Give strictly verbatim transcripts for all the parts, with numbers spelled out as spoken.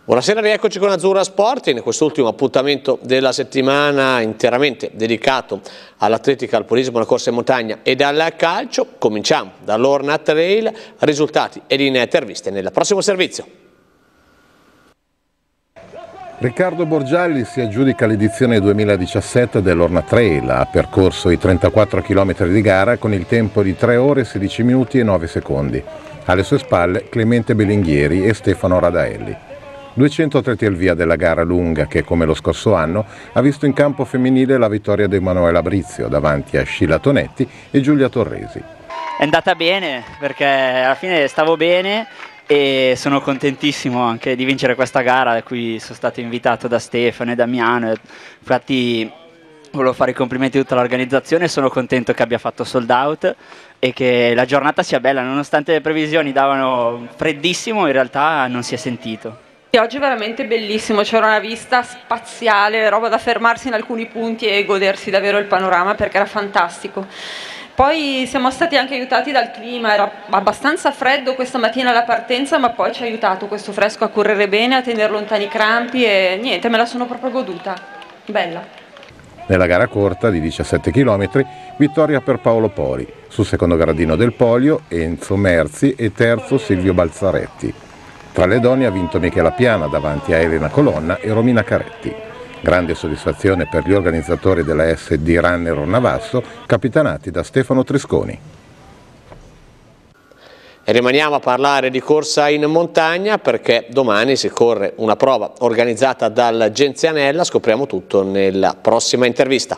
Buonasera, rieccoci con Azzurra Sport in quest'ultimo appuntamento della settimana interamente dedicato all'atletica, al polismo, alla corsa in montagna e al calcio. Cominciamo dall'Orna Trail, risultati e linee interviste nel prossimo servizio. Riccardo Borgialli si aggiudica l'edizione duemiladiciassette dell'Orna Trail, ha percorso i trentaquattro chilometri di gara con il tempo di tre ore, sedici minuti e nove secondi. Alle sue spalle Clemente Belinghieri e Stefano Radaelli. duecento atleti al via della gara lunga che, come lo scorso anno, ha visto in campo femminile la vittoria di Emanuela Brizio davanti a Scilla Tonetti e Giulia Torresi. È andata bene perché alla fine stavo bene e sono contentissimo anche di vincere questa gara a cui sono stato invitato da Stefano e Damiano. Infatti volevo fare i complimenti a tutta l'organizzazione, sono contento che abbia fatto sold out e che la giornata sia bella, nonostante le previsioni davano freddissimo, in realtà non si è sentito. Oggi è veramente bellissimo, c'era una vista spaziale, roba da fermarsi in alcuni punti e godersi davvero il panorama perché era fantastico. Poi siamo stati anche aiutati dal clima, era abbastanza freddo questa mattina alla partenza, ma poi ci ha aiutato questo fresco a correre bene, a tenere lontani i crampi e niente, me la sono proprio goduta, bella. Nella gara corta di diciassette chilometri, vittoria per Paolo Poli, sul secondo gradino del podio Enzo Merzi e terzo Silvio Balzaretti. Tra le donne ha vinto Michela Piana davanti a Elena Colonna e Romina Caretti. Grande soddisfazione per gli organizzatori della S D Runner Navasso, capitanati da Stefano Trisconi. E rimaniamo a parlare di corsa in montagna perché domani si corre una prova organizzata dal Genzianella, scopriamo tutto nella prossima intervista.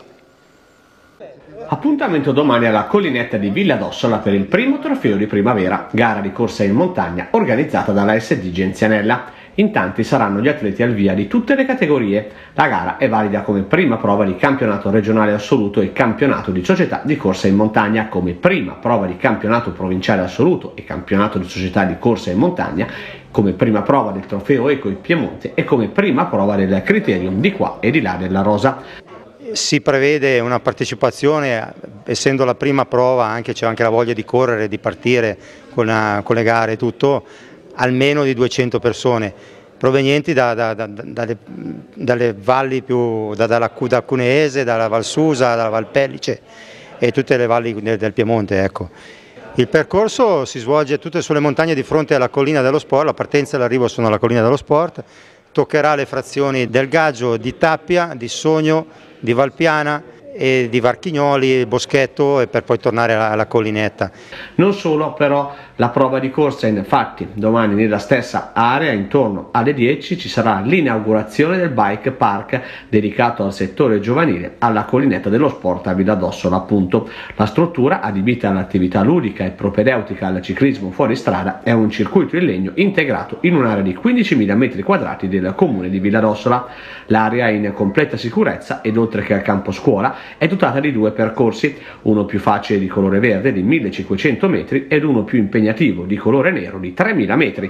Appuntamento domani alla collinetta di Villa d'Ossola per il primo trofeo di primavera, gara di corsa in montagna organizzata dalla S D Genzianella. In tanti saranno gli atleti al via di tutte le categorie. La gara è valida come prima prova di campionato regionale assoluto e campionato di società di corsa in montagna, come prima prova di campionato provinciale assoluto e campionato di società di corsa in montagna, come prima prova del trofeo Eco in Piemonte e come prima prova del criterium di qua e di là della Rosa. Si prevede una partecipazione, essendo la prima prova, anche c'è anche la voglia di correre, di partire con, la, con le gare e tutto, almeno di duecento persone provenienti da, da, da, dalle, dalle valli più, da, dalla, da Cuneese, dalla Val Susa, dalla Val Pellice e tutte le valli del, del Piemonte. Ecco. Il percorso si svolge tutte sulle montagne di fronte alla collina dello sport, la partenza e l'arrivo sono alla collina dello sport, toccherà le frazioni del Gaggio, di Tappia, di Sogno, di Valpiana e di Varchignoli, Boschetto e per poi tornare alla, alla collinetta. Non solo però la prova di corsa, infatti domani nella stessa area intorno alle dieci ci sarà l'inaugurazione del bike park dedicato al settore giovanile alla collinetta dello sport a Villa d'Ossola appunto. La struttura, adibita all'attività ludica e propedeutica al ciclismo fuori strada, è un circuito in legno integrato in un'area di quindicimila metri quadrati del comune di Villa d'Ossola. L'area è in completa sicurezza ed oltre che al campo scuola è dotata di due percorsi, uno più facile di colore verde di millecinquecento metri ed uno più impegnativo di colore nero di tremila metri.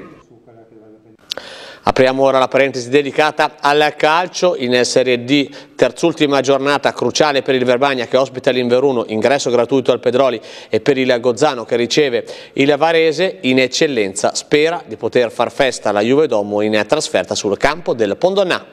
Apriamo ora la parentesi dedicata al calcio in Serie D, terzultima giornata cruciale per il Verbania che ospita l'Inveruno, ingresso gratuito al Pedroli, e per il Gozzano che riceve il Varese. In eccellenza spera di poter far festa alla Juve Domo in trasferta sul campo del Pondonnà.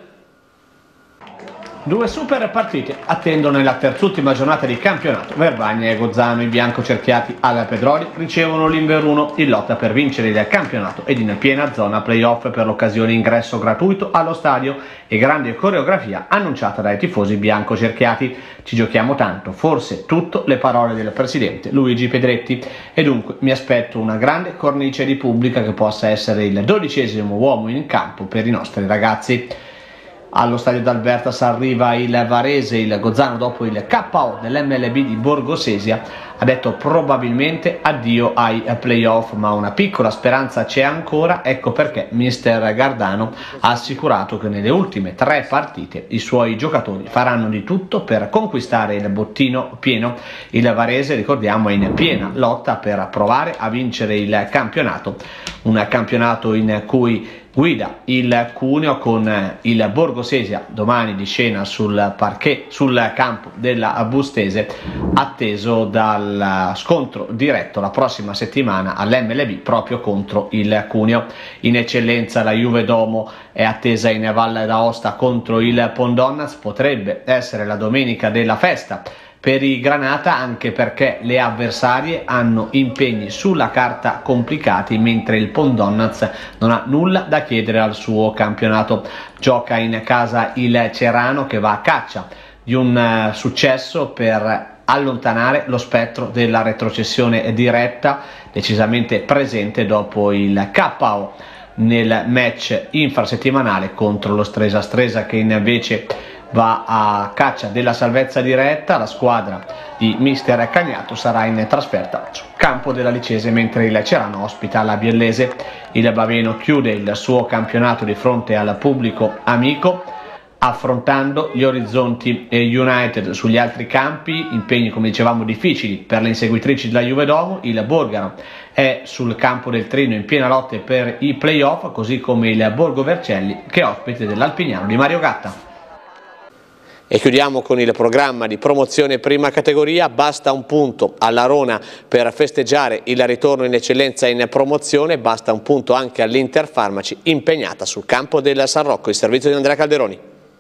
Due super partite attendono nella terzultima giornata di campionato. Verbania e Gozzano, i biancocerchiati alla Pedroli, ricevono l'Inveruno in lotta per vincere il campionato ed in piena zona playoff per l'occasione ingresso gratuito allo stadio e grande coreografia annunciata dai tifosi biancocerchiati. Ci giochiamo tanto, forse tutto, le parole del presidente Luigi Pedretti, e dunque mi aspetto una grande cornice di pubblica che possa essere il dodicesimo uomo in campo per i nostri ragazzi. Allo stadio d'Albertas arriva il Varese, il Gozzano dopo il K O dell'M L B di Borgosesia ha detto probabilmente addio ai playoff, ma una piccola speranza c'è ancora, ecco perché mister Gardano ha assicurato che nelle ultime tre partite i suoi giocatori faranno di tutto per conquistare il bottino pieno. Il Varese, ricordiamo, è in piena lotta per provare a vincere il campionato, un campionato in cui guida il Cuneo con il Borgosesia domani di scena sul parquet, sul campo della Bustese, atteso dal scontro diretto la prossima settimana all'M L B proprio contro il Cuneo. In eccellenza la Juve Domo è attesa in Valle d'Aosta contro il Pondonnas, potrebbe essere la domenica della festa per i Granata, anche perché le avversarie hanno impegni sulla carta complicati, mentre il Pondonnas non ha nulla da chiedere al suo campionato. Gioca in casa il Cerano, che va a caccia di un uh, successo per allontanare lo spettro della retrocessione diretta, decisamente presente dopo il K O nel match infrasettimanale contro lo Stresa. Stresa che invece va a caccia della salvezza diretta. La squadra di mister Cagnato sarà in trasferta sul campo della Licese, mentre il Cerano ospita la Biellese. Il Baveno chiude il suo campionato di fronte al pubblico amico, affrontando gli Orizzonti United sugli altri campi, impegni come dicevamo difficili per le inseguitrici della Juve Domo. Il Borgaro è sul campo del Trino in piena lotta per i playoff, così come il Borgo Vercelli, che è ospite dell'Alpignano di Mario Gatta. E chiudiamo con il programma di promozione prima categoria. Basta un punto all'Arona per festeggiare il ritorno in eccellenza in promozione, basta un punto anche all'Interfarmaci impegnata sul campo del San Rocco. Il servizio di Andrea Calderoni.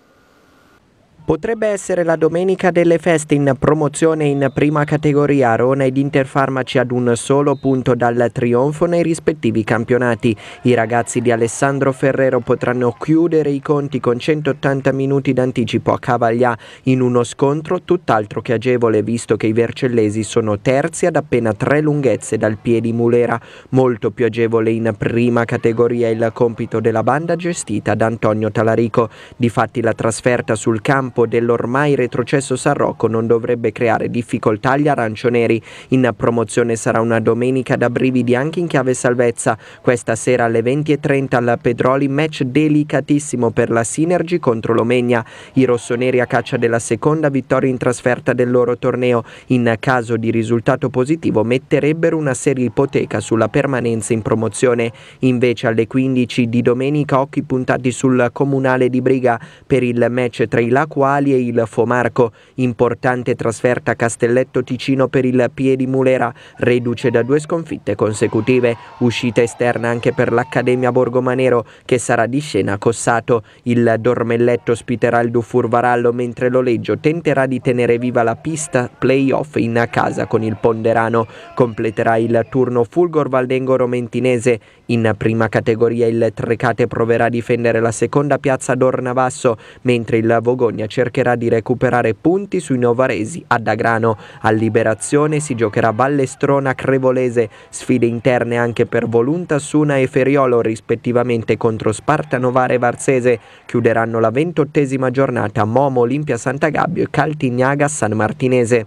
Potrebbe essere la domenica delle feste in promozione in prima categoria. Arona ed Interfarmaci ad un solo punto dal trionfo nei rispettivi campionati. I ragazzi di Alessandro Ferrero potranno chiudere i conti con centottanta minuti d'anticipo a Cavaglià in uno scontro tutt'altro che agevole, visto che i vercellesi sono terzi ad appena tre lunghezze dal Piedi Mulera. Molto più agevole in prima categoria il compito della banda gestita da Antonio Talarico. Difatti la trasferta sul campo dell'ormai retrocesso San Rocco non dovrebbe creare difficoltà agli arancioneri. In promozione sarà una domenica da brividi anche in chiave salvezza. Questa sera alle venti e trenta al Pedroli, match delicatissimo per la Synergy contro l'Omegna. I rossoneri a caccia della seconda vittoria in trasferta del loro torneo. In caso di risultato positivo metterebbero una seria ipoteca sulla permanenza in promozione. Invece alle quindici di domenica occhi puntati sul Comunale di Briga per il match tra i Lacuali e il Fomarco. Importante trasferta a Castelletto Ticino per il Piedi Mulera, reduce da due sconfitte consecutive. Uscita esterna anche per l'Accademia Borgomanero, che sarà di scena a Cossato. Il Dormelletto ospiterà il Dufour Varallo, mentre l'Oleggio tenterà di tenere viva la pista playoff in casa con il Ponderano. Completerà il turno Fulgor Valdengoro Mentinese. In prima categoria il Trecate proverà a difendere la seconda piazza ad Ornavasso, mentre il Vogogna cercherà di recuperare punti sui novaresi ad Agrano. A Liberazione si giocherà Vallestrona Crevolese, sfide interne anche per Volunta Suna e Feriolo rispettivamente contro Sparta Novara e Varsese. Chiuderanno la ventottesima giornata Momo Olimpia Sant'Agabbio e Caltignaga San Martinese.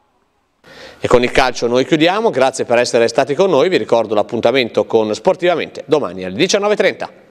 E con il calcio noi chiudiamo, grazie per essere stati con noi, vi ricordo l'appuntamento con Sportivamente domani alle diciannove e trenta.